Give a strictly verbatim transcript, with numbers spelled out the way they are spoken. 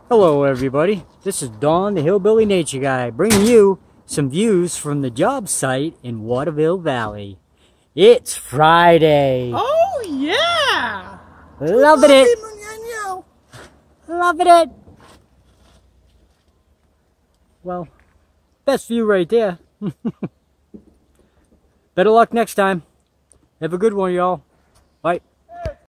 Hello everybody, this is Don the Hillbilly Nature Guy bringing you some views from the job site in Waterville Valley. It's Friday. Oh yeah! Loving it! Loving it! Well, best view right there. Better luck next time. Have a good one, y'all. Bye.